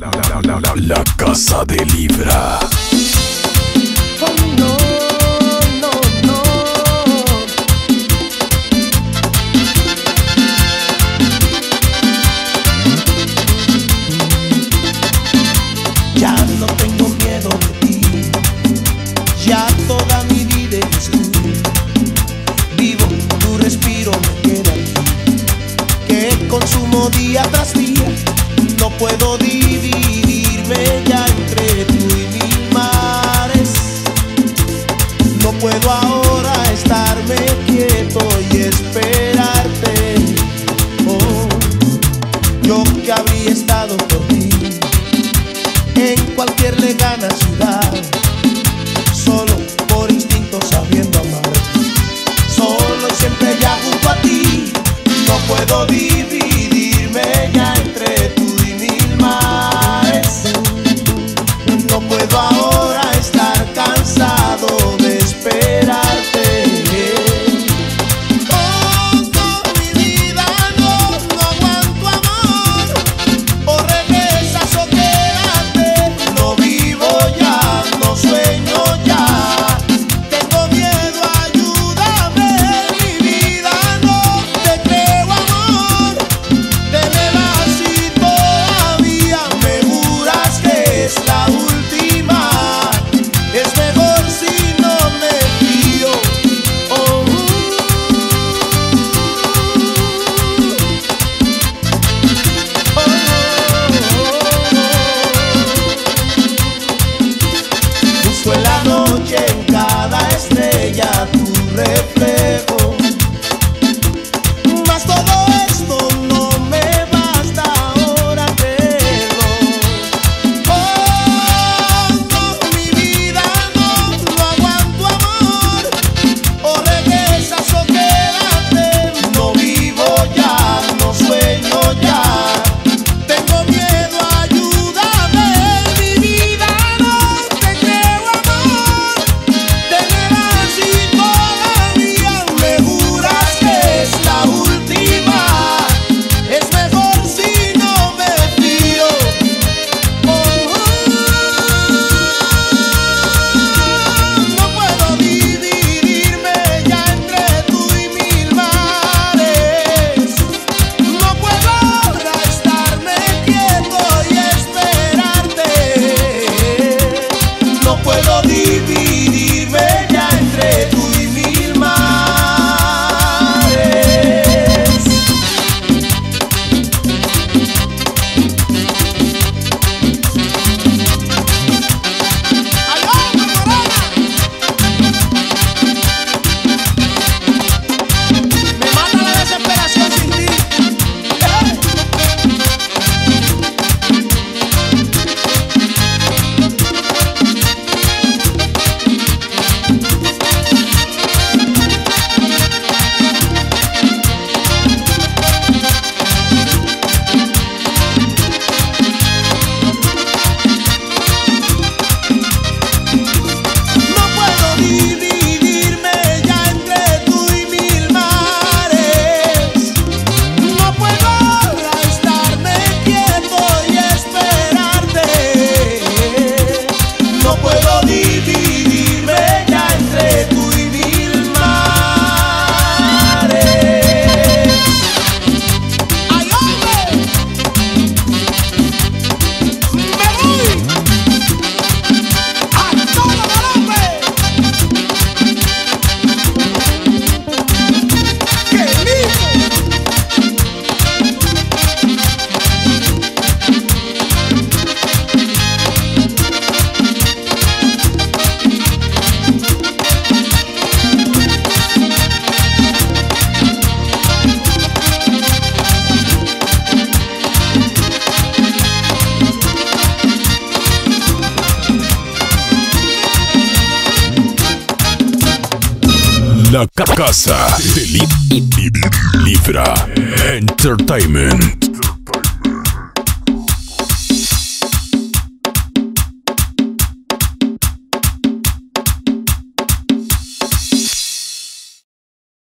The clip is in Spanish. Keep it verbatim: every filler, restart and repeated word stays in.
la, la, la, la casa de Libra. Oh, no, no, no. Ya no tengo miedo de ti, ya toda mi vida eres tú. Vivo, tu respiro me queda aquí, que consumo día tras día. No puedo dividirme ya entre tú y mil mares. No puedo ahora estarme quieto y esperarte. Oh, yo que habría estado por ti en cualquier lejana ciudad, solo por instinto sabiendo amar, solo y siempre ya junto a ti. No puedo dividirme ya entre tú y mil mares. No puedo ahora estar cansado de esperarte. Busco en la noche en cada estrella tu reflejo, mas todo esto no me basta ahora creerlo. Oh, no, mi vida no, no aguanto amor. O regresas o quédate, no vivo ya, no sueño ya. Tengo miedo, ayúdame, mi vida no te creo amor. Te me vas y todavía me juras que es la última. Es mejor si no me fío. Oh, no puedo dividirme ya entre tú y mil mares. No puedo ahora estarme quieto y esperarte. No puedo dividirme ya entre tú y mil mares. ¡Aló, Corona! Me mata la desesperación sin ti. ¡Eh! No puedo dividirme ya entre tú y mil mares. No puedo ahora estarme quieto y esperarte. No puedo dividirme ya entre tú y mil mares. ¡Ay, hombre! ¡Me voy! ¡A todo galope! ¡Qué lindo! La ca- casa de Li- Li- Libra Entertainment.